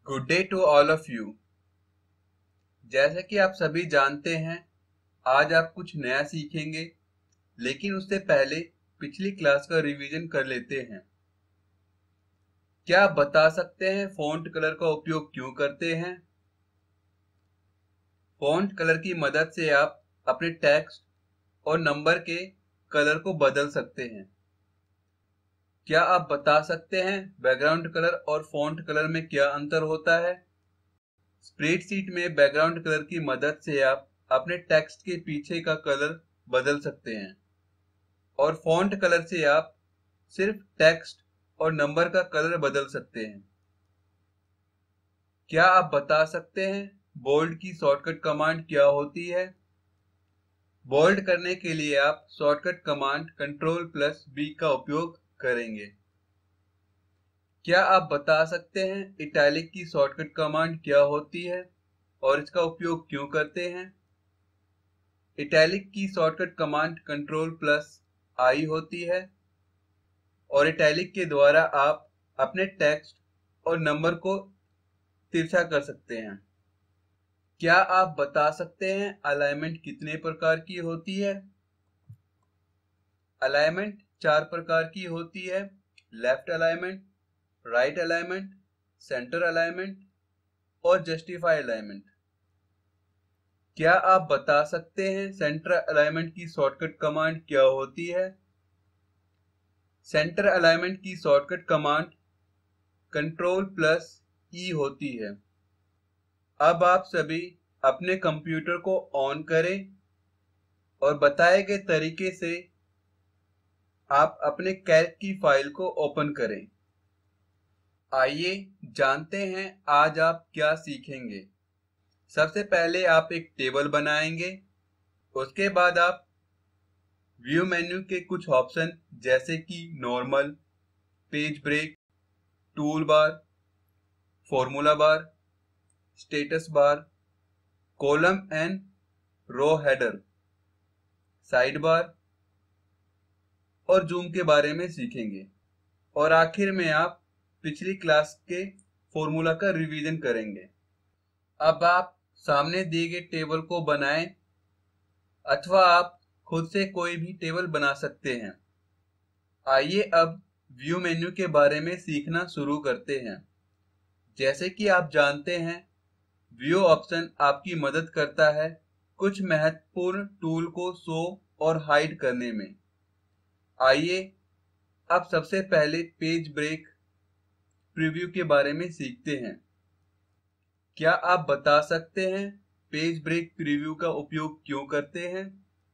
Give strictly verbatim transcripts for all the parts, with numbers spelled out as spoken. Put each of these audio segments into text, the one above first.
Good day to all of you. जैसे कि आप सभी जानते हैं, आज आप कुछ नया सीखेंगे, लेकिन उससे पहले पिछली क्लास का रिवीजन कर लेते हैं। क्या आप बता सकते हैं फ़ॉन्ट कलर का उपयोग क्यों करते हैं? फ़ॉन्ट कलर की मदद से आप अपने टेक्स्ट और नंबर के कलर को बदल सकते हैं। क्या आप बता सकते हैं बैकग्राउंड कलर और फ़ॉन्ट कलर में क्या अंतर होता है? स्प्रेडशीट में बैकग्राउंड कलर की मदद से आप अपने टेक्स्ट के पीछे का कलर बदल सकते हैं और फॉन्ट कलर से आप सिर्फ टेक्स्ट और नंबर का कलर बदल सकते हैं। क्या आप बता सकते हैं बोल्ड की शॉर्टकट कमांड क्या होती है? बोल्ड करने के लिए आप shortcut command control plus B का उपयोग करेंगे। क्या आप बता सकते हैं इटैलिक की शॉर्टकट कमांड क्या होती है और इसका उपयोग क्यों करते हैं? इटैलिक की shortcut command control plus I होती है और इटैलिक के द्वारा आप अपने टेक्स्ट और नंबर को तिरछा कर सकते हैं। क्या आप बता सकते हैं अलाइनमेंट कितने प्रकार की होती है? अलाइनमेंट चार प्रकार की होती है: left alignment, right alignment, centre alignment और जस्टिफाई अलाइनमेंट। क्या आप बता सकते हैं सेंटर अलाइनमेंट की शॉर्टकट कमांड क्या होती है? सेंटर अलाइनमेंट की shortcut command control plus E होती है। अब आप सभी अपने कंप्यूटर को ऑन करें और बताए गए तरीके से आप अपने कैल्क की फाइल को ओपन करें। आइए जानते हैं आज आप क्या सीखेंगे। सबसे पहले आप एक टेबल बनाएंगे। उसके बाद आप व्यू मेन्यू के कुछ ऑप्शन जैसे कि normal, page break, tool bar, formula bar, status bar, column and row header, side bar और जूम के बारे में सीखेंगे और आखिर में आप पिछली क्लास के फॉर्मूला का रिवीजन करेंगे। अब आप सामने दिए गए टेबल को बनाएं अथवा आप खुद से कोई भी टेबल बना सकते हैं। आइए अब व्यू मेन्यू के बारे में सीखना शुरू करते हैं। जैसे कि आप जानते हैं, व्यू ऑप्शन आपकी मदद करता है कुछ महत्वपूर्ण टूल को शो और हाइड करने में। आइए अब सबसे पहले पेज ब्रेक प्रीव्यू के बारे में सीखते हैं। क्या आप बता सकते हैं पेज ब्रेक प्रीव्यू का उपयोग क्यों करते हैं?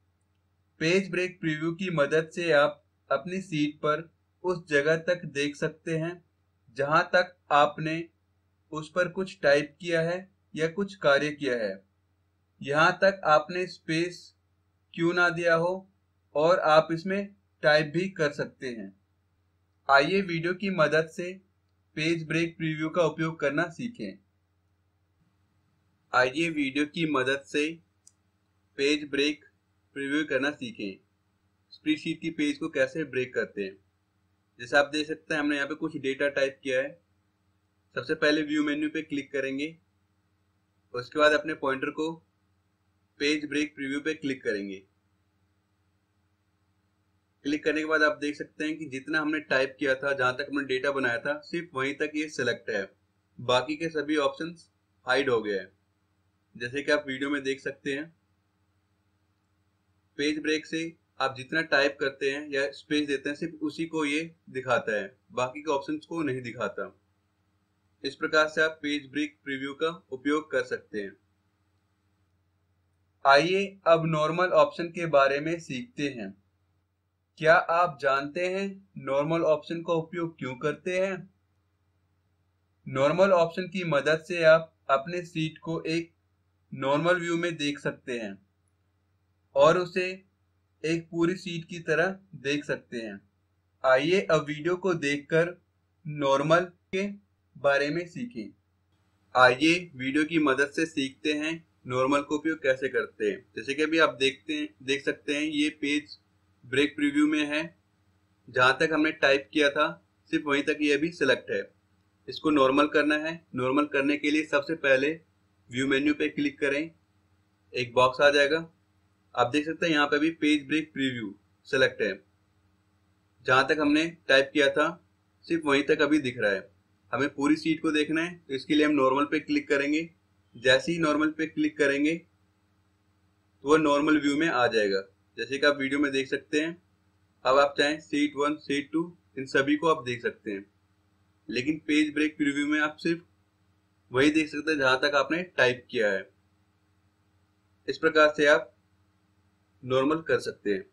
पेज ब्रेक प्रीव्यू की मदद से आप अपनी सीट पर उस जगह तक देख सकते हैं जहां तक आपने उस पर कुछ टाइप किया है या कुछ कार्य किया है, यहां तक आपने स्पेस क्यों ना दिया हो, और आप इसमें टाइप भी कर सकते हैं। आइए वीडियो की मदद से पेज ब्रेक प्रीव्यू का उपयोग करना सीखें। आइए वीडियो की मदद से पेज ब्रेक प्रीव्यू करना सीखें। स्प्रेडशीट की पेज को कैसे ब्रेक करते हैं। जैसे आप देख सकते हैं, हमने यहाँ पे कुछ डेटा टाइप किया है। सबसे पहले व्यू मेन्यू पे क्लिक करेंगे, उसके बाद अपने पॉइंटर को पेज ब्रेक प्रीव्यू पे क्लिक करेंगे। क्लिक करने के बाद आप देख सकते हैं कि जितना हमने टाइप किया था, जहां तक हमने डेटा बनाया था, सिर्फ वहीं तक ये सिलेक्ट है, बाकी के सभी ऑप्शंस हाइड हो गए हैं। जैसे कि आप वीडियो में देख सकते हैं, पेज ब्रेक से आप जितना टाइप करते हैं या स्पेस देते हैं, सिर्फ उसी को ये दिखाता है, बाकी के ऑप्शंस को नहीं दिखाता। इस प्रकार से आप पेज ब्रेक प्रीव्यू का उपयोग कर सकते हैं। आइए अब नॉर्मल ऑप्शन के बारे में सीखते हैं। क्या आप जानते हैं नॉर्मल ऑप्शन का उपयोग क्यों करते हैं? नॉर्मल ऑप्शन की मदद से आप अपने सीट को एक नॉर्मल व्यू में देख सकते हैं और उसे एक पूरी सीट की तरह देख सकते हैं। आइए अब वीडियो को देखकर नॉर्मल के बारे में सीखें। आइए वीडियो की मदद से सीखते हैं नॉर्मल का उपयोग कैसे करते हैं। जैसे कि अभी आप देखते हैं देख सकते हैं, ये पेज ब्रेक प्रीव्यू में है। जहां तक हमने टाइप किया था, सिर्फ वहीं तक ये अभी सिलेक्ट है। इसको नॉर्मल करना है। नॉर्मल करने के लिए सबसे पहले व्यू मेन्यू पे क्लिक करें, एक बॉक्स आ जाएगा। आप देख सकते हैं यहाँ पे भी पेज ब्रेक प्रीव्यू सेलेक्ट है। जहां तक हमने टाइप किया था सिर्फ वहीं तक अभी दिख रहा है। हमें पूरी सीट को देखना है, तो इसके लिए हम नॉर्मल पे क्लिक करेंगे। जैसे ही नॉर्मल पे क्लिक करेंगे तो वह नॉर्मल व्यू में आ जाएगा, जैसे कि आप वीडियो में देख सकते हैं। अब आप चाहें सीट वन सीट टू इन सभी को आप देख सकते हैं, लेकिन पेज ब्रेक प्रीव्यू में आप सिर्फ वही देख सकते हैं जहां तक आपने टाइप किया है। इस प्रकार से आप नॉर्मल कर सकते हैं।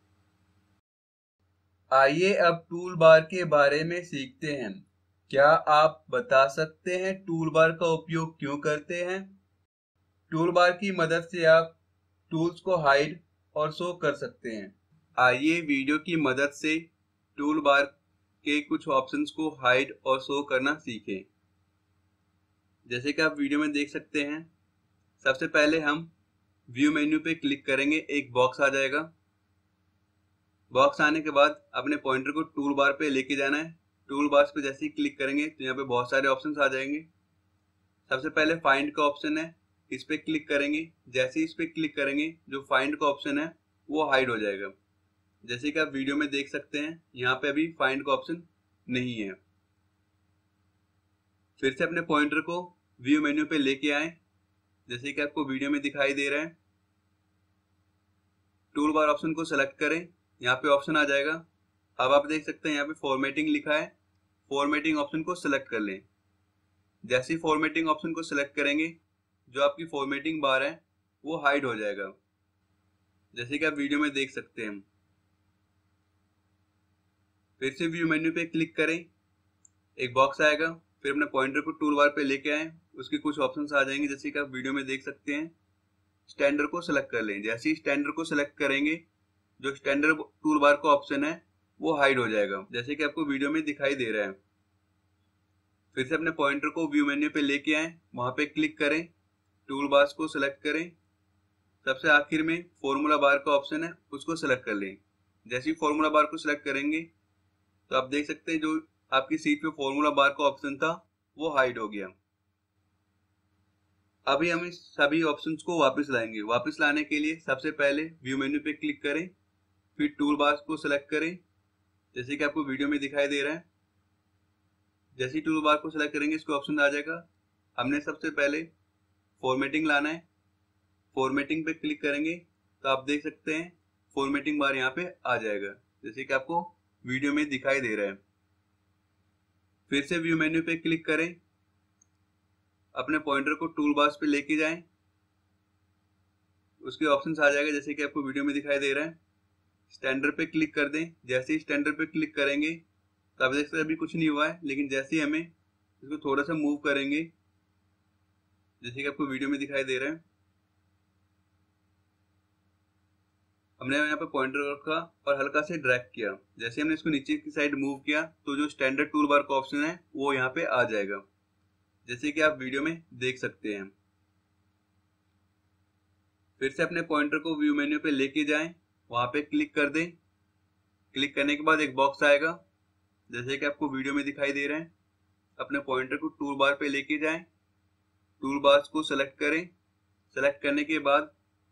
आइए अब टूल बार के बारे में सीखते हैं। क्या आप बता सकते हैं टूल बार का उपयोग क्यों करते हैं? टूल बार की मदद से आप टूल्स को हाइड और शो कर सकते हैं। आइए वीडियो की मदद से टूल बार के कुछ ऑप्शंस को हाइड और शो करना सीखें। जैसे कि आप वीडियो में देख सकते हैं, सबसे पहले हम व्यू मेन्यू पे क्लिक करेंगे, एक बॉक्स आ जाएगा। बॉक्स आने के बाद अपने पॉइंटर को टूल बार पे लेके जाना है। टूल बार पे जैसे ही क्लिक करेंगे तो यहाँ पे बहुत सारे ऑप्शंस आ जाएंगे। सबसे पहले फाइंड का ऑप्शन है, इस पे क्लिक करेंगे। जैसे ही इस पे क्लिक करेंगे जो फाइंड का ऑप्शन है वो हाइड हो जाएगा। जैसे कि आप वीडियो में देख सकते हैं, यहाँ पे अभी फाइंड का ऑप्शन नहीं है। फिर से अपने पॉइंटर को व्यू मेन्यू पे लेके आए, जैसे कि आपको वीडियो में दिखाई दे रहा है। टूल बार ऑप्शन को सेलेक्ट करें, यहाँ पे ऑप्शन आ जाएगा। अब आप देख सकते हैं यहाँ पे फॉर्मेटिंग लिखा है, फॉर्मेटिंग ऑप्शन को सिलेक्ट कर लें। जैसे ही फॉर्मेटिंग ऑप्शन को सिलेक्ट करेंगे जो आपकी फॉर्मेटिंग बार है वो हाइड हो जाएगा, जैसे कि आप वीडियो में देख सकते हैं। फिर से व्यू मेन्यू पे क्लिक करें, एक बॉक्स आएगा। फिर अपने पॉइंटर को टूल बार पे लेके आए, उसके कुछ ऑप्शंस आ जाएंगे, जैसे कि आप वीडियो में देख सकते हैं। स्टैंडर्ड को सिलेक्ट कर लें। जैसे ही स्टैंडर्ड को सिलेक्ट करेंगे जो स्टैंडर्ड टूल बार का ऑप्शन है वो हाइड हो जाएगा, जैसे कि आपको वीडियो में दिखाई दे रहा है। फिर से अपने पॉइंटर को व्यू मेन्यू पे लेके आए, वहां पे क्लिक करें, टूल बार्स को सिलेक्ट करें। सबसे आखिर में फॉर्मूला बार का ऑप्शन है, उसको सिलेक्ट कर लें। जैसे ही फॉर्मूला बार को सिलेक्ट करेंगे तो आप देख सकते हैं जो आपकी सीट पे फॉर्मूला बार का ऑप्शन था वो हाइड हो गया। अभी हम इस सभी ऑप्शंस को वापस लाएंगे। वापस लाने के लिए सबसे पहले व्यू मेन्यू पे क्लिक करें, फिर टूल बार्स को सिलेक्ट करें, जैसे कि आपको वीडियो में दिखाई दे रहा है। जैसे ही टूल बार को सिलेक्ट करेंगे इसको ऑप्शन आ जाएगा। हमने सबसे पहले फॉर्मेटिंग लाना है, फॉर्मेटिंग पे क्लिक करेंगे तो आप देख सकते हैं फॉर्मेटिंग बार यहाँ पे आ जाएगा, जैसे कि आपको वीडियो में दिखाई दे रहा है। फिर से व्यू मेन्यू पे क्लिक करें, अपने पॉइंटर को टूल बार्स पे लेके जाएं, उसके ऑप्शंस आ जाएगा, जैसे कि आपको वीडियो में दिखाई दे रहा है। स्टैंडर्ड पे क्लिक कर दें। जैसे ही स्टैंडर्ड पे क्लिक करेंगे तो आप देख सकते हैं अभी कुछ नहीं हुआ है, लेकिन जैसे ही हमें इसको थोड़ा सा मूव करेंगे, जैसे कि आपको वीडियो में दिखाई दे रहा है, हमने यहाँ पे पॉइंटर रखा और हल्का से ड्रैग किया। जैसे हमने इसको नीचे की साइड मूव किया तो जो स्टैंडर्ड टूल बार का ऑप्शन है वो यहाँ पे आ जाएगा, जैसे कि आप वीडियो में देख सकते हैं। फिर से अपने पॉइंटर को व्यू मेन्यू पे लेके जाएं, वहां पे क्लिक कर दें। क्लिक करने के बाद एक बॉक्स आएगा, जैसे कि आपको वीडियो में दिखाई दे रहा है। अपने पॉइंटर को टूल बार पे लेके जाएं, टूल बार्स को सेलेक्ट करें। सेलेक्ट करने के बाद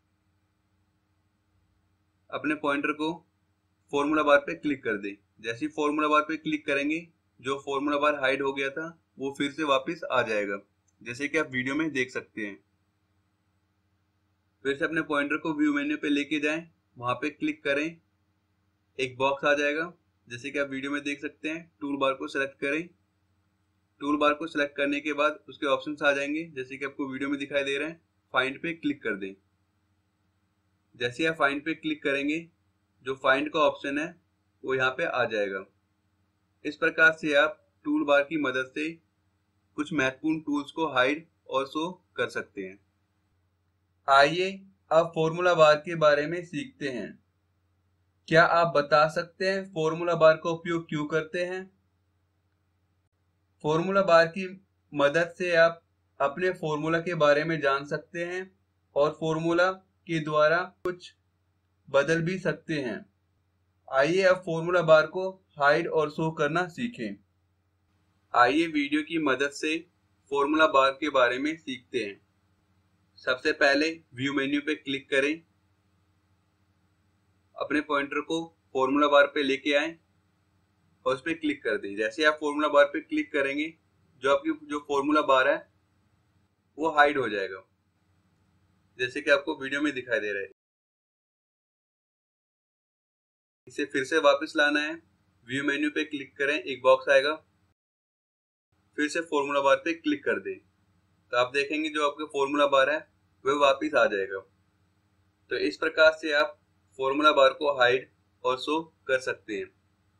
अपने पॉइंटर को फॉर्मूला बार पे क्लिक कर दें। जैसे ही फॉर्मूला बार पे क्लिक करेंगे जो फॉर्मूला बार हाइड हो गया था वो फिर से वापस आ जाएगा, जैसे कि आप वीडियो में देख सकते हैं। फिर से अपने पॉइंटर को व्यू मेन्यू पे लेके जाएं, वहां पे क्लिक करें, एक बॉक्स आ जाएगा, जैसे कि आप वीडियो में देख सकते हैं। टूल बार को सिलेक्ट करें। टूल बार को सिलेक्ट करने के बाद उसके ऑप्शंस आ जाएंगे, जैसे कि आपको वीडियो में दिखाई दे रहे हैं। फाइंड पे क्लिक कर दें। जैसे ही आप फाइंड पे क्लिक करेंगे जो फाइंड का ऑप्शन है वो यहाँ पे आ जाएगा। इस प्रकार से आप टूल बार की मदद से कुछ महत्वपूर्ण टूल्स को हाइड और शो कर सकते हैं। आइए अब फॉर्मूला बार के बारे में सीखते हैं। क्या आप बता सकते हैं फॉर्मूला बार का उपयोग क्यों करते हैं? फॉर्मूला बार की मदद से आप अपने फॉर्मूला के बारे में जान सकते हैं और फॉर्मूला के द्वारा कुछ बदल भी सकते हैं। आइए अब फॉर्मूला बार को हाइड और शो करना सीखें। आइए वीडियो की मदद से फॉर्मूला बार के बारे में सीखते हैं। सबसे पहले व्यू मेन्यू पे क्लिक करें, अपने पॉइंटर को फॉर्मूला बार पे लेके आएं और उस पर क्लिक कर दें। जैसे आप फॉर्मूला बार पे क्लिक करेंगे, जो आपकी जो फॉर्मूला बार है वो हाइड हो जाएगा, जैसे कि आपको वीडियो में दिखाई दे रहा है। इसे फिर से वापस लाना है, व्यू मेन्यू पे क्लिक करें, एक बॉक्स आएगा, फिर से फॉर्मूला बार पे क्लिक कर दें, तो आप देखेंगे जो आपका फॉर्मूला बार है वह वापस आ जाएगा। तो इस प्रकार से आप फॉर्मूला बार को हाइड और शो कर सकते हैं।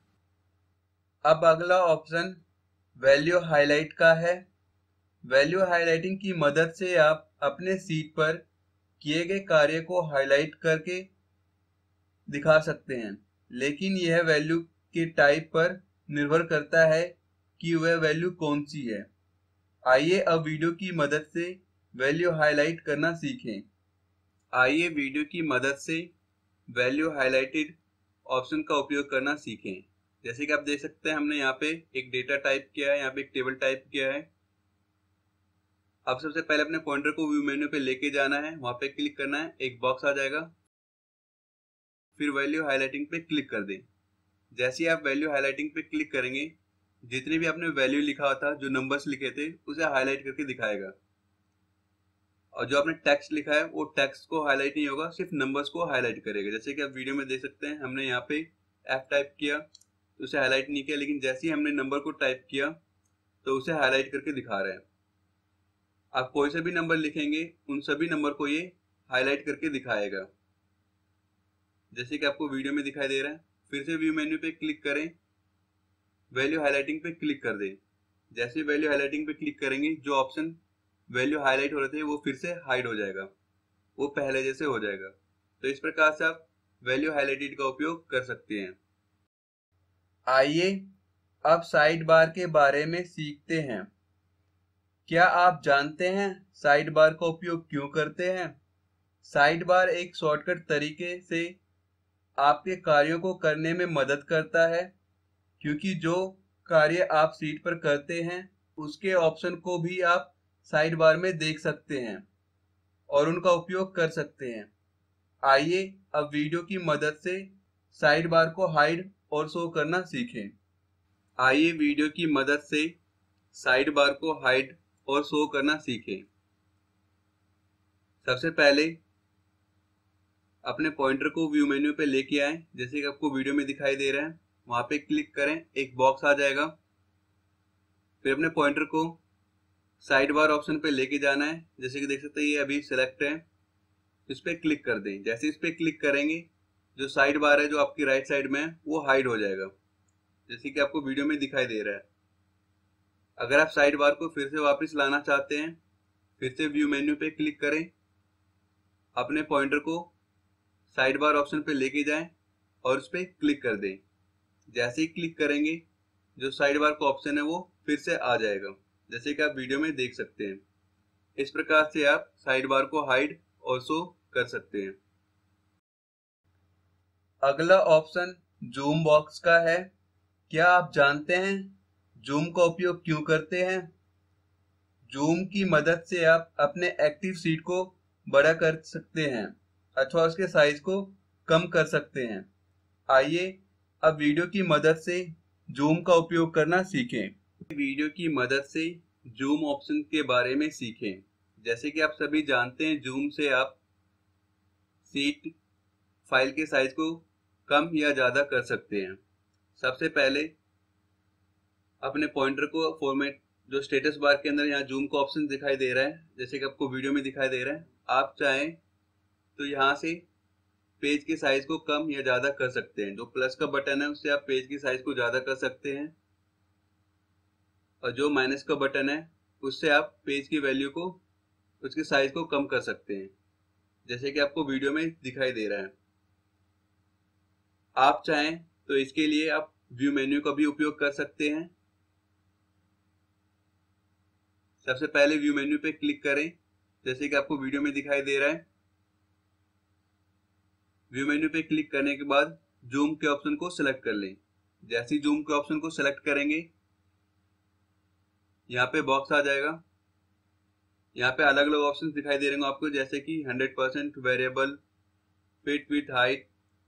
अब अगला ऑप्शन वैल्यू हाईलाइट का है। वैल्यू हाइलाइटिंग की मदद से आप अपने सीट पर किए गए कार्य को हाईलाइट करके दिखा सकते हैं, लेकिन यह वैल्यू के टाइप पर निर्भर करता है कि वह वैल्यू कौन सी है। आइए अब वीडियो की मदद से वैल्यू हाईलाइट करना सीखें। आइए वीडियो की मदद से वैल्यू हाईलाइटेड ऑप्शन का उपयोग करना सीखें। जैसे कि आप देख सकते हैं, हमने यहाँ पे एक डेटा टाइप किया है, यहाँ पे एक टेबल टाइप किया है। अब सबसे पहले अपने पॉइंटर को व्यू मेन्यू पे लेके जाना है, वहां पे क्लिक करना है, एक बॉक्स आ जाएगा, फिर वैल्यू हाईलाइटिंग पे क्लिक कर दें। जैसे ही आप वैल्यू हाईलाइटिंग पे क्लिक करेंगे, जितने भी आपने वैल्यू लिखा था, जो नंबर्स लिखे थे, उसे हाईलाइट करके दिखाएगा। और जो आपने टेक्स्ट लिखा है वो टेक्स्ट को हाईलाइट नहीं होगा, सिर्फ नंबर्स को हाईलाइट करेगा। जैसे कि आप वीडियो में देख सकते हैं, हमने यहाँ पे एफ टाइप किया तो उसे हाईलाइट नहीं किया, लेकिन जैसे ही हमने नंबर को टाइप किया तो उसे हाईलाइट करके दिखा रहा है। आप कोई से भी नंबर लिखेंगे, उन सभी नंबर को ये हाईलाइट करके दिखाएगा, जैसे कि आपको वीडियो में दिखाई दे रहा है। फिर से व्यू मेन्यू पे क्लिक करें, वैल्यू हाईलाइटिंग पे क्लिक कर दें। जैसे वैल्यू हाईलाइटिंग पे क्लिक करेंगे, जो ऑप्शन वैल्यू हाईलाइट हो रहे थे वो फिर से हाइड हो जाएगा, वो पहले जैसे हो जाएगा। तो इस प्रकार से आप वैल्यू हाईलाइटेड का उपयोग कर सकते हैं। आइए अब साइड बार के बारे में सीखते हैं। क्या आप जानते हैं साइड बार का उपयोग क्यों करते हैं? साइड बार एक शॉर्टकट तरीके से आपके कार्यों को करने में मदद करता है, क्योंकि जो कार्य आप सीट पर करते हैं उसके ऑप्शन को भी आप साइड बार में देख सकते हैं और उनका उपयोग कर सकते हैं। आइए अब वीडियो की मदद से साइड बार को हाइड और शो करना सीखें। आइए वीडियो की मदद से साइड बार को हाइड और शो करना सीखें। सबसे पहले अपने पॉइंटर को व्यू मेन्यू पे लेके आए, जैसे कि आपको वीडियो में दिखाई दे रहा है, वहां पे क्लिक करें, एक बॉक्स आ जाएगा। फिर अपने पॉइंटर को साइड बार ऑप्शन पे लेके जाना है, जैसे कि देख सकते हैं ये अभी सिलेक्ट है, इस पे क्लिक कर दें। जैसे इस पे क्लिक करेंगे, जो साइड बार है जो आपकी राइट साइड में है वो हाइड हो जाएगा, जैसे कि आपको वीडियो में दिखाई दे रहा है। अगर आप साइड बार को फिर से वापस लाना चाहते हैं, फिर से व्यू मेन्यू पे क्लिक करें, अपने पॉइंटर को साइड बार ऑप्शन पे लेके जाएं और उस पर क्लिक कर दें। जैसे ही क्लिक करेंगे, जो साइड बार का ऑप्शन है वो फिर से आ जाएगा, जैसे कि आप वीडियो में देख सकते हैं। इस प्रकार से आप साइड बार को हाइड और शो कर सकते हैं। अगला ऑप्शन जूम बॉक्स का है। क्या आप जानते हैं जूम का उपयोग क्यों करते हैं? जूम की मदद से आप अपने एक्टिव सीट को बड़ा कर सकते हैं अथवा उसके साइज को कम कर सकते हैं। आइए अब वीडियो की मदद से जूम का उपयोग करना सीखें। वीडियो की मदद से जूम ऑप्शन के बारे में सीखें। जैसे कि आप सभी जानते हैं, जूम से आप सीट फाइल के साइज को कम या ज्यादा कर सकते हैं। सबसे पहले अपने पॉइंटर को फॉर्मेट, जो स्टेटस बार के अंदर यहाँ जूम का ऑप्शन दिखाई दे रहा है, जैसे कि आपको वीडियो में दिखाई दे रहा है, आप चाहें तो यहाँ से पेज के साइज को कम या ज्यादा कर सकते हैं। जो प्लस का बटन है उससे आप पेज के साइज को ज्यादा कर सकते हैं, और जो माइनस का बटन है उससे आप पेज की वैल्यू को, उसके साइज को कम कर सकते हैं, जैसे कि आपको वीडियो में दिखाई दे रहा है। आप चाहें तो इसके लिए आप व्यू मेन्यू का भी उपयोग कर सकते हैं। सबसे पहले व्यू मेन्यू पे क्लिक करें, जैसे कि आपको वीडियो में दिखाई दे रहा है। व्यू मेन्यू पे क्लिक करने के बाद जूम के ऑप्शन को सिलेक्ट कर लें। जैसे ही जूम के ऑप्शन को सिलेक्ट करेंगे, यहाँ पे बॉक्स आ जाएगा। यहाँ पे अलग अलग ऑप्शन दिखाई दे रहे होंगे आपको, जैसे कि hundred percent variable, fit with height.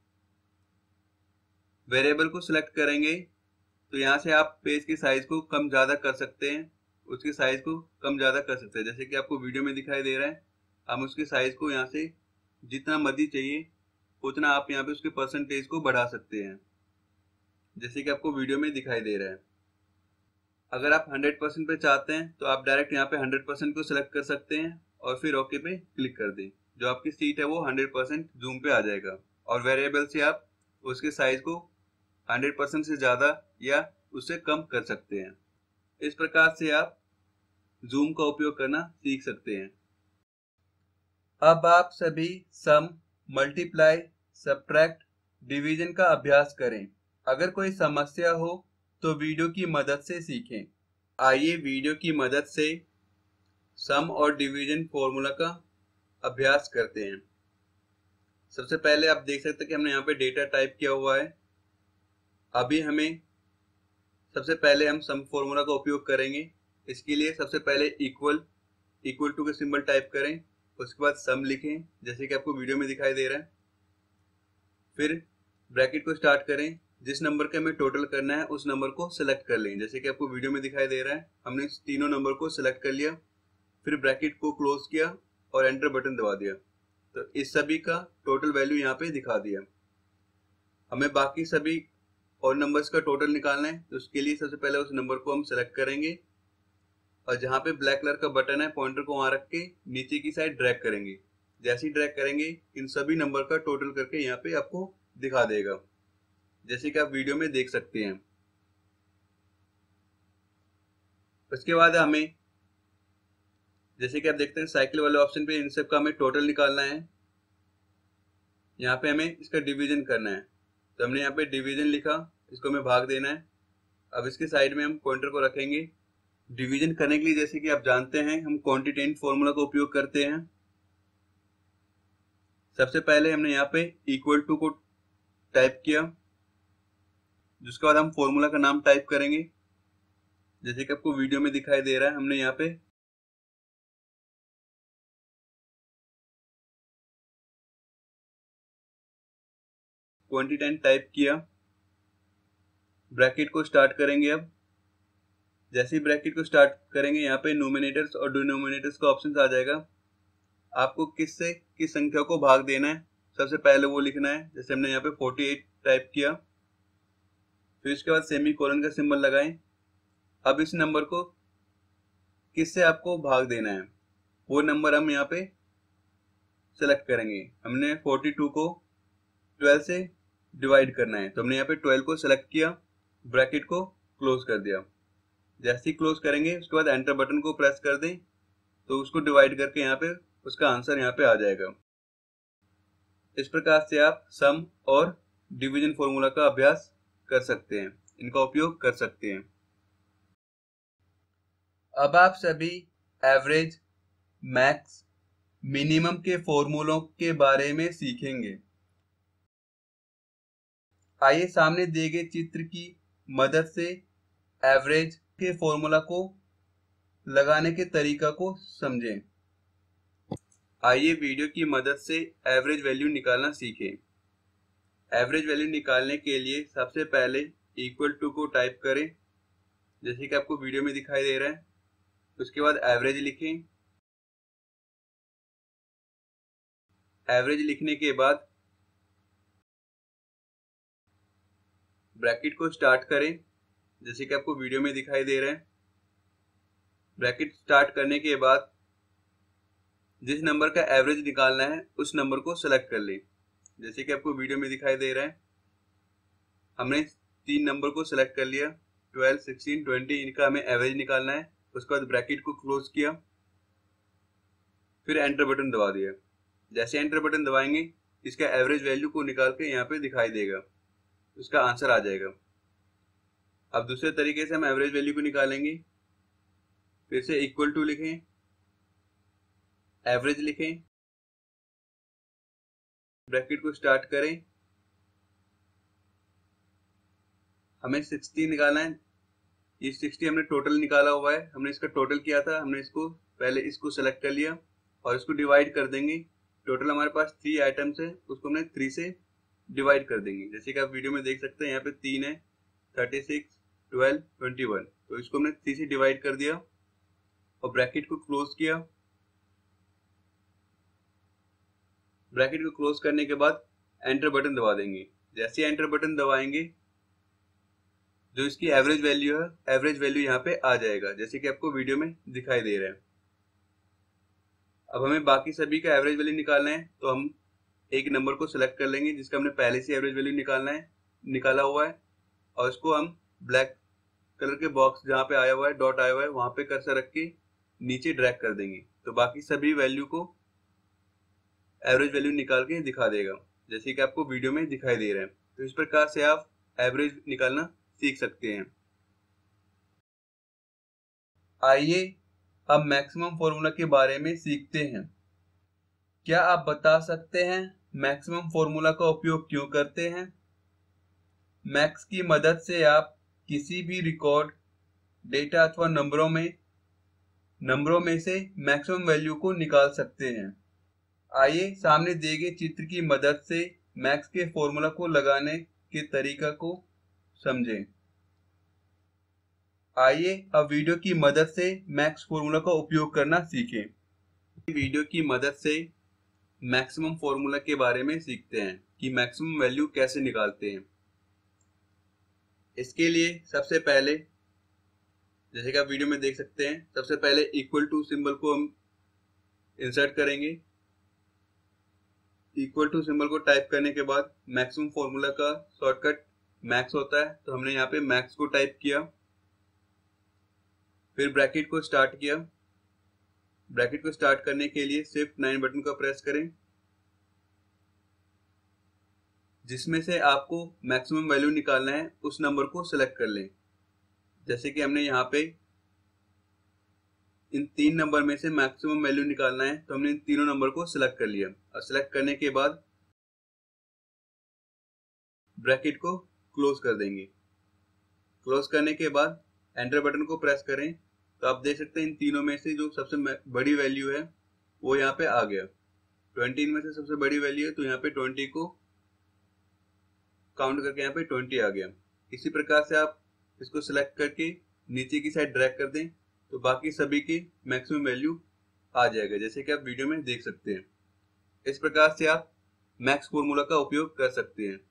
Variable को सिलेक्ट करेंगे तो यहाँ से आप पेज की साइज को कम ज्यादा कर सकते हैं, उसकी साइज को कम ज्यादा कर सकते हैं। जैसे कि आपको वीडियो में दिखाई दे रहा है, हम उसकी साइज को यहाँ से जितना मर्जी चाहिए उतना आप यहाँ पे उसके परसेंटेज को बढ़ा सकते हैं, जैसे कि आपको वीडियो में दिखाई दे रहा है। अगर आप हंड्रेड परसेंट पे चाहते हैं तो आप डायरेक्ट यहाँ पे हंड्रेड परसेंट को सिलेक्ट कर सकते हैं और फिर ओके पे क्लिक कर दें। जो आपकी सीट है वो हंड्रेड परसेंट जूम पे आ जाएगा और वेरिएबल से आप उसके साइज को हंड्रेड परसेंट से ज्यादा या उससे कम कर सकते हैं। इस प्रकार से आप जूम का उपयोग करना सीख सकते हैं। अब आप सभी सम, मल्टीप्लाई, सब्ट्रैक्ट, डिवीजन का अभ्यास करें। अगर कोई समस्या हो तो वीडियो की मदद से सीखें। आइए वीडियो की मदद से सम और डिवीजन फॉर्मूला का अभ्यास करते हैं। सबसे पहले आप देख सकते हैं कि हमने यहाँ पे डेटा टाइप किया हुआ है। अभी हमें सबसे पहले हम सम फॉर्मूला का उपयोग करेंगे। इसके लिए सबसे पहले इक्वल इक्वल टू का सिंबल टाइप करें, उसके बाद सम लिखें जैसे कि आपको वीडियो में दिखाई दे रहा है। फिर ब्रैकेट को स्टार्ट करें, जिस नंबर का हमें टोटल करना है उस नंबर को सिलेक्ट कर लें, जैसे कि आपको वीडियो में दिखाई दे रहा है। हमने तीनों नंबर को सिलेक्ट कर लिया, फिर ब्रैकेट को क्लोज किया और एंटर बटन दबा दिया, तो इस सभी का टोटल वैल्यू यहाँ पे दिखा दिया। हमें बाकी सभी और नंबर्स का टोटल निकालना है, तो उसके लिए सबसे पहले उस नंबर को हम सिलेक्ट करेंगे और जहाँ पे ब्लैक कलर का बटन है पॉइंटर को वहां रख के नीचे की साइड ड्रैग करेंगे। जैसे ही ड्रैग करेंगे इन सभी नंबर का टोटल करके यहाँ पे आपको दिखा देगा, जैसे कि आप वीडियो में देख सकते हैं। उसके बाद हमें, जैसे कि आप देखते हैं साइकिल वाले ऑप्शन पे इन सब का हमें टोटल निकालना है। यहाँ पे हमें इसका डिवीजन करना है, तो हमने यहाँ पे डिवीजन लिखा, इसको हमें भाग देना है। अब इसके साइड में हम पॉइंटर को रखेंगे। डिवीजन करने के लिए जैसे कि आप जानते हैं हम क्वांटिटेटिव फॉर्मूला का उपयोग करते हैं। सबसे पहले हमने यहाँ पे इक्वल टू को टाइप किया, जिसके बाद हम फॉर्मूला का नाम टाइप करेंगे जैसे कि आपको वीडियो में दिखाई दे रहा है। हमने यहाँ पे क्वांटिटेटिव टाइप किया, ब्रैकेट को स्टार्ट करेंगे। अब जैसे ही ब्रैकेट को स्टार्ट करेंगे यहाँ पे न्यूमिनेटर्स और डिनोमिनेटर्स का ऑप्शन आ जाएगा। आपको किस से किस संख्या को भाग देना है सबसे पहले वो लिखना है। जैसे हमने यहाँ पे अड़तालीस टाइप किया, फिर इसके बाद सेमी कोलन का सिंबल लगाएं। अब इस नंबर को किस से आपको भाग देना है वो नंबर हम यहाँ पे सेलेक्ट करेंगे। हमने बयालीस को बारह से डिवाइड करना है, तो हमने यहाँ पे बारह को सिलेक्ट किया, ब्रैकेट को क्लोज कर दिया। जैसे ही क्लोज करेंगे उसके बाद एंटर बटन को प्रेस कर दें, तो उसको डिवाइड करके यहाँ पे उसका आंसर यहाँ पे आ जाएगा। इस प्रकार से आप सम और डिवीजन फॉर्मूला का अभ्यास कर सकते हैं, इनका उपयोग कर सकते हैं। अब आप सभी एवरेज, मैक्स, मिनिमम के फॉर्मूलों के बारे में सीखेंगे। आइए सामने दिए गए चित्र की मदद से एवरेज के फॉर्मूला को लगाने के तरीका को समझें। आइए वीडियो की मदद से एवरेज वैल्यू निकालना सीखें। एवरेज वैल्यू निकालने के लिए सबसे पहले इक्वल टू को टाइप करें, जैसे कि आपको वीडियो में दिखाई दे रहा है। उसके बाद एवरेज लिखें। एवरेज लिखने के बाद ब्रैकेट को स्टार्ट करें, जैसे कि आपको वीडियो में दिखाई दे रहा है। ब्रैकेट स्टार्ट करने के बाद जिस नंबर का एवरेज निकालना है उस नंबर को सिलेक्ट कर लें, जैसे कि आपको वीडियो में दिखाई दे रहा है। हमने तीन नंबर को सिलेक्ट कर लिया, ट्वेल्व, सिक्सटीन, ट्वेंटी, इनका हमें एवरेज निकालना है। उसके बाद ब्रैकेट को क्लोज किया, फिर एंटर बटन दबा दिया। जैसे एंटर बटन दबाएंगे इसका एवरेज वैल्यू को निकाल के यहाँ पे दिखाई देगा, उसका आंसर आ जाएगा। अब दूसरे तरीके से हम एवरेज वैल्यू को निकालेंगे। फिर से इक्वल टू लिखें, एवरेज लिखें, ब्रैकेट को स्टार्ट करें। हमें सिक्सटी निकालना है, ये सिक्सटी हमने टोटल निकाला हुआ है, हमने इसका टोटल किया था, हमने इसको पहले इसको सेलेक्ट कर लिया और इसको डिवाइड कर देंगे। टोटल हमारे पास थ्री आइटम्स है, उसको हमने थ्री से डिवाइड कर देंगे। जैसे कि आप वीडियो में देख सकते हैं यहाँ पे तीन है, thirty six, twelve, twenty one. तो इसको हमने थ्री से डिवाइड कर दिया और ब्रैकेट को क्लोज किया। ब्रैकेट को क्लोज करने के बाद एंटर बटन दबा देंगे। जैसे ही एंटर बटन दबाएंगे जो इसकी एवरेज वैल्यू है, एवरेज वैल्यू यहाँ पे आ जाएगा, जैसे कि आपको वीडियो में दिखाई दे रहा है। अब हमें बाकी सभी का एवरेज वैल्यू निकालना है, तो हम एक नंबर को सिलेक्ट कर लेंगे जिसका हमने पहले से एवरेज वैल्यू निकालना है निकाला हुआ है, और इसको हम ब्लैक कलर के बॉक्स जहाँ पे आया हुआ है, डॉट आया हुआ है, वहां पे कर्सर रख के नीचे ड्रैग कर देंगे। तो बाकी सभी वैल्यू को एवरेज वैल्यू निकाल के दिखा देगा, जैसे कि आपको वीडियो में दिखाई दे रहा है। तो इस प्रकार से आप एवरेज निकालना सीख सकते हैं। आइए अब मैक्सिमम फॉर्मूला के बारे में सीखते हैं। क्या आप बता सकते हैं मैक्सिमम फॉर्मूला का उपयोग क्यों करते हैं? मैक्स की मदद से आप किसी भी रिकॉर्ड, डेटा अथवा नंबरों में नंबरों में से मैक्सिमम वैल्यू को निकाल सकते हैं। आइए सामने दिए गए चित्र की मदद से मैक्स के फॉर्मूला को लगाने के तरीका को समझें। आइए अब वीडियो की मदद से मैक्स फॉर्मूला का उपयोग करना सीखें। वीडियो की मदद से मैक्सिमम फॉर्मूला के बारे में सीखते हैं कि मैक्सिमम वैल्यू कैसे निकालते हैं। इसके लिए सबसे पहले, जैसे कि आप वीडियो में देख सकते हैं, सबसे पहले इक्वल टू सिंबल को हम इंसर्ट करेंगे। इक्वल टू सिंबल को टाइप करने के बाद मैक्सिमम फॉर्मूला का शॉर्टकट मैक्स होता है, तो हमने यहाँ पे मैक्स को टाइप किया, फिर ब्रैकेट को स्टार्ट किया। ब्रैकेट को स्टार्ट करने के लिए शिफ्ट नाइन बटन का प्रेस करें, जिसमें से आपको मैक्सिमम वैल्यू निकालना है उस नंबर को सिलेक्ट कर लें। जैसे कि हमने यहाँ पे इन तीन नंबर में से मैक्सिमम वैल्यू निकालना है, तो हमने इन तीनों नंबर को सिलेक्ट कर लिया और सिलेक्ट करने के बाद ब्रैकेट को क्लोज कर देंगे। क्लोज करने के बाद एंटर बटन को प्रेस करें, तो आप देख सकते हैं इन तीनों में से जो सबसे बड़ी वैल्यू है वो यहाँ पे आ गया। ट्वेंटी इनमें से सबसे बड़ी वैल्यू है, तो यहाँ पे ट्वेंटी को काउंट करके यहाँ पे ट्वेंटी आ गया। इसी प्रकार से आप इसको सिलेक्ट करके नीचे की साइड ड्रैग कर दें, तो बाकी सभी की मैक्सिमम वैल्यू आ जाएगा, जैसे कि आप वीडियो में देख सकते हैं। इस प्रकार से आप मैक्स फॉर्मूला का उपयोग कर सकते हैं।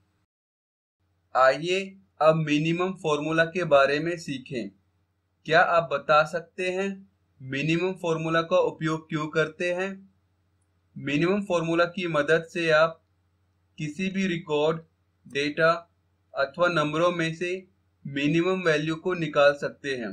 आइए अब मिनिमम फॉर्मूला के बारे में सीखें। क्या आप बता सकते हैं मिनिमम फॉर्मूला का उपयोग क्यों करते हैं? मिनिमम फॉर्मूला की मदद से आप किसी भी रिकॉर्ड, डेटा अथवा नंबरों में से मिनिमम वैल्यू को निकाल सकते हैं।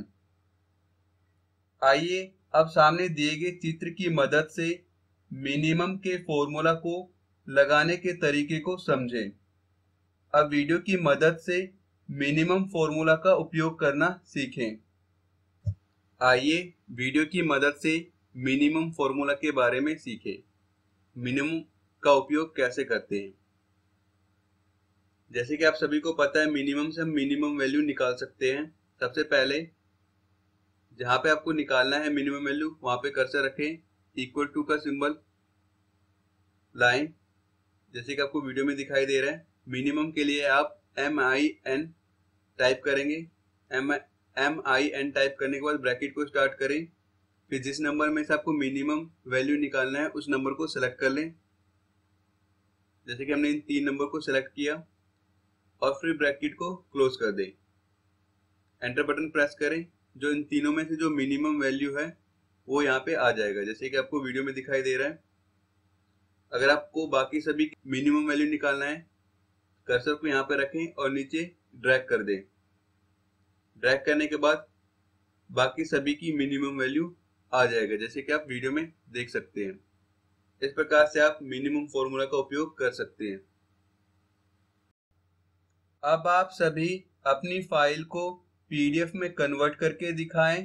आइए अब सामने दिए गए चित्र की मदद से मिनिमम के फॉर्मूला को लगाने के तरीके को समझें। अब वीडियो की मदद से मिनिमम फॉर्मूला का उपयोग करना सीखें। आइए वीडियो की मदद से मिनिमम फॉर्मूला के बारे में सीखें। मिनिमम का उपयोग कैसे करते हैं? जैसे कि आप सभी को पता है, मिनिमम से हम मिनिमम वैल्यू निकाल सकते हैं। सबसे पहले जहां पे आपको निकालना है मिनिमम वैल्यू, वहां पे कर्सर रखें, इक्वल टू का सिंबल, लाइन, जैसे कि आपको वीडियो में दिखाई दे रहा है। मिनिमम के लिए आप एम आई एन टाइप करेंगे। M M I N type करने के बाद ब्रैकेट को स्टार्ट करें, फिर जिस नंबर में से आपको मिनिमम वैल्यू निकालना है उस नंबर को सिलेक्ट कर लें। जैसे कि हमने इन तीन नंबर को सिलेक्ट किया और फिर ब्रैकेट को क्लोज कर दें। एंटर बटन प्रेस करें, जो इन तीनों में से जो मिनिमम वैल्यू है वो यहाँ पे आ जाएगा, जैसे कि आपको वीडियो में दिखाई दे रहा है। अगर आपको बाकी सभी मिनिमम वैल्यू निकालना है, कर्सर को यहाँ पे रखें और नीचे ड्रैग कर दें। ड्रैग करने के बाद बाकी सभी की मिनिमम वैल्यू आ जाएगा, जैसे कि आप वीडियो में देख सकते हैं। इस प्रकार से आप मिनिमम फॉर्मूला का उपयोग कर सकते हैं। अब आप सभी अपनी फाइल को पीडीएफ में कन्वर्ट करके दिखाएं।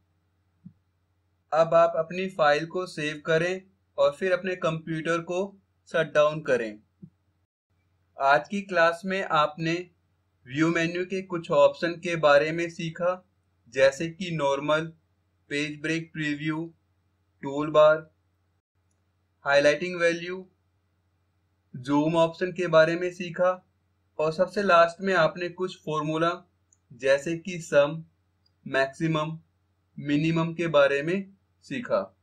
अब आप अपनी फाइल को सेव करें और फिर अपने कंप्यूटर को शट डाउन करें। आज की क्लास में आपने व्यू मेन्यू के कुछ ऑप्शन के बारे में सीखा, जैसे कि normal, page break preview, tool bar, highlighting value, zoom option के बारे में सीखा और सबसे लास्ट में आपने कुछ फॉर्मूला जैसे कि सम, मैक्सिमम, मिनिमम के बारे में सीखा।